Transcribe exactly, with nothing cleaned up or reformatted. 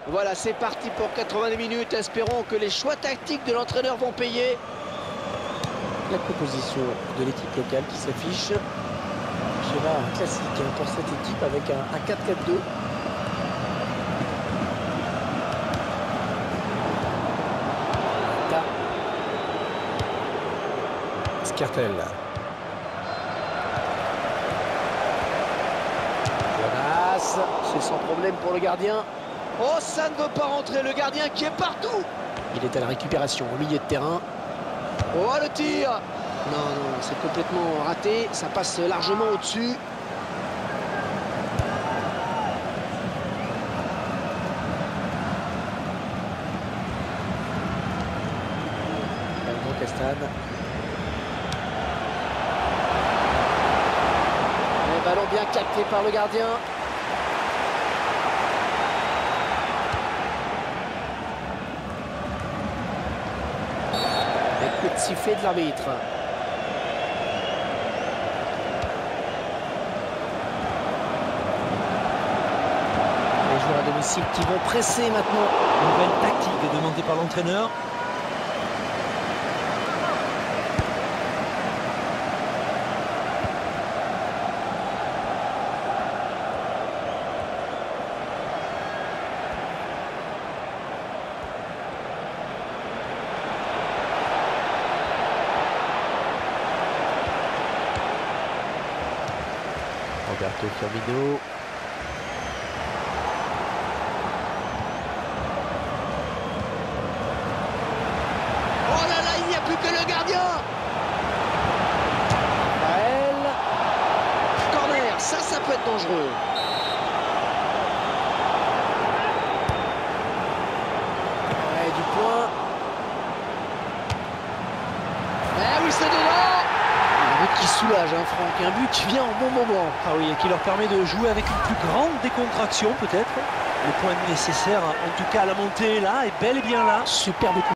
Voilà, c'est parti pour quatre-vingt minutes. Espérons que les choix tactiques de l'entraîneur vont payer. La composition de l'équipe locale qui s'affiche. Schéma classique pour cette équipe avec un quatre quatre deux. Skertel. Jonas, c'est sans problème pour le gardien. Oh, ça ne veut pas rentrer, le gardien qui est partout. Il est à la récupération au milieu de terrain. Oh, le tir. Non, non, c'est complètement raté. Ça passe largement au-dessus. Castane. Le ballon bien capté par le gardien. Et coup de sifflet de l'arbitre. Les joueurs à domicile qui vont presser maintenant. Nouvelle tactique demandée par l'entraîneur. Roberto Firmino. Oh là là, il n'y a plus que le gardien. Raël. Corner, ça, ça peut être dangereux. Ouais, du point. Eh oui, c'est dedans. Un but qui soulage, hein, Franck. Un but qui vient au bon moment. Ah oui, et qui leur permet de jouer avec une plus grande décontraction peut-être. Le point nécessaire, en tout cas à la montée là, est bel et bien là. Superbe coup.